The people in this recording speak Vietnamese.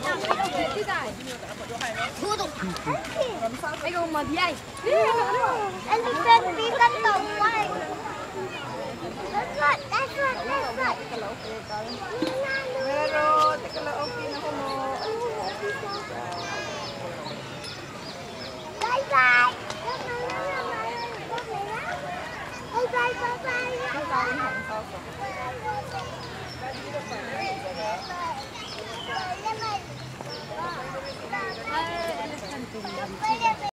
Cái con mà gì đây? Elephant đi cân tổng quay. That's right. Meron, teka lang, okay na ko mo. Bye bye. Bye bye.